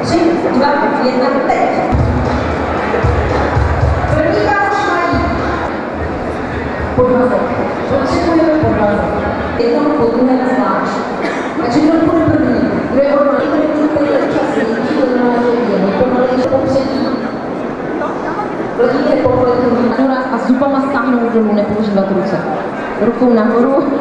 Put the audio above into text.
3, 2, 1, teď. První vás mají podvazek. Potřebujeme podvazek. Jednou po druhé zvlášť. Takže kdo bude první? Kdo je odmálý, který čas lidí, to znamená, že je nejpomalejší popředí. Lodíte po pletu a zubama stáhnout dolů, nepoužívat ruce. Rukou nahoru.